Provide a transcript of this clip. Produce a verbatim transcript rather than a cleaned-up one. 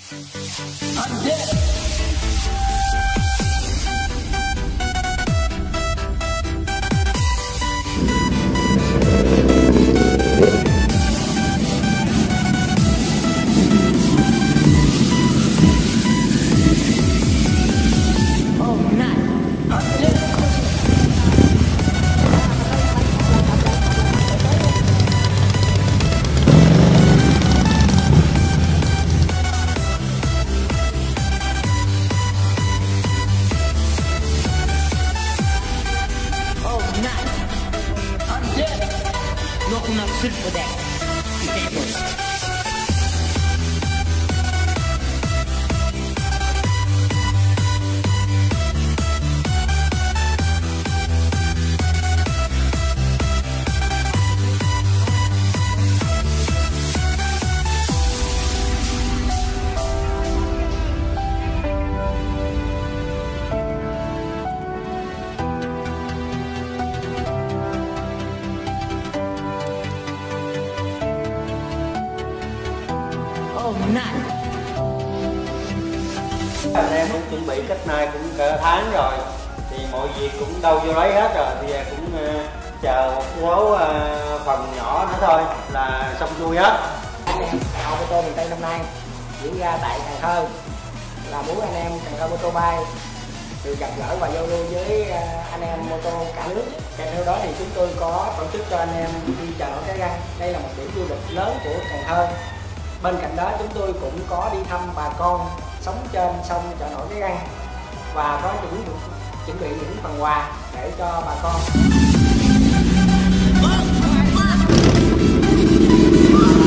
I'm dead. Not enough food for that. Anh em cũng chuẩn bị cách nay cũng cả tháng rồi, thì mọi việc cũng đâu vô lấy hết rồi, bây giờ cũng uh, chờ một số uh, phần nhỏ nữa thôi là xong xuôi hết. Anh em Auto Moto miền Tây năm nay diễn ra tại Cần Thơ là muốn anh em Cần Thơ Moto Bay được gặp gỡ và giao lưu với uh, anh em mô tô cả nước. Kèm theo đó thì chúng tôi có tổ chức cho anh em đi chợ nổi Cái Răng. Đây là một điểm du lịch lớn của Cần Thơ. Bên cạnh đó chúng tôi cũng có đi thăm bà con sống trên sông chợ nổi Cái Răng và có những chuẩn bị những phần quà để cho bà con.